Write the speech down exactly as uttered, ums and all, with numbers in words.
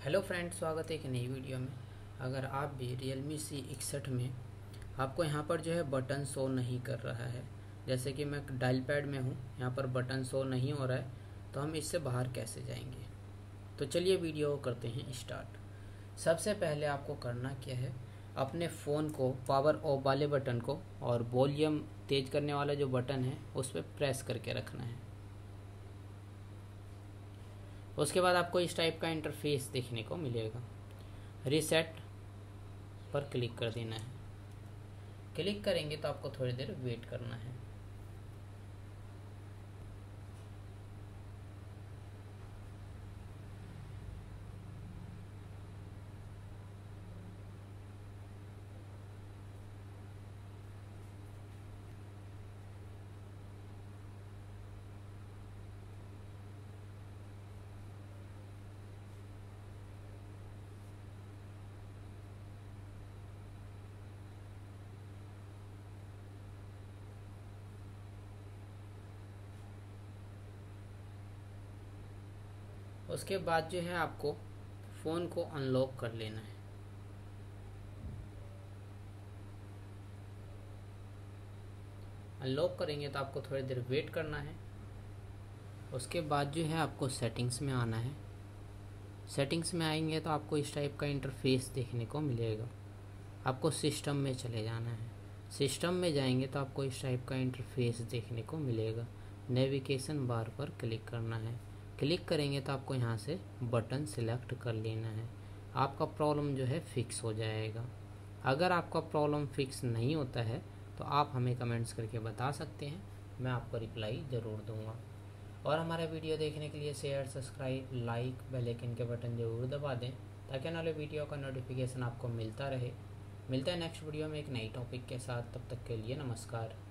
Hello friends, स्वागत है एक नई वीडियो में। अगर आप भी Realme सी इकसठ में आपको यहाँ पर जो है बटन शो नहीं कर रहा है, जैसे कि मैं डायल पैड में हूँ, यहाँ पर बटन शो नहीं हो रहा है, तो हम इससे बाहर कैसे जाएंगे। तो चलिए वीडियो करते हैं स्टार्ट। सबसे पहले आपको करना क्या है, अपने फ़ोन को पावर ऑफ वाले बटन को और वॉल्यूम तेज करने वाला जो बटन है उस पर प्रेस करके रखना है। उसके बाद आपको इस टाइप का इंटरफेस देखने को मिलेगा। रीसेट पर क्लिक कर देना है। क्लिक करेंगे तो आपको थोड़ी देर वेट करना है। उसके बाद जो है आपको फ़ोन को अनलॉक कर लेना है। अनलॉक करेंगे तो आपको थोड़ी देर वेट करना है। उसके बाद जो है आपको सेटिंग्स में आना है। सेटिंग्स में आएंगे तो आपको इस टाइप का इंटरफेस देखने को मिलेगा। आपको सिस्टम में चले जाना है। सिस्टम में जाएंगे तो आपको इस टाइप का इंटरफेस देखने को मिलेगा। नेविगेशन बार पर क्लिक करना है। क्लिक करेंगे तो आपको यहाँ से बटन सिलेक्ट कर लेना है। आपका प्रॉब्लम जो है फिक्स हो जाएगा। अगर आपका प्रॉब्लम फिक्स नहीं होता है तो आप हमें कमेंट्स करके बता सकते हैं, मैं आपको रिप्लाई ज़रूर दूंगा। और हमारा वीडियो देखने के लिए share, subscribe, like, bell icon के बटन ज़रूर दबा दें ताकि आने वाले वीडियो का नोटिफिकेशन आपको मिलता रहे। मिलता है नेक्स्ट वीडियो में एक नई टॉपिक के साथ। तब तक के लिए नमस्कार।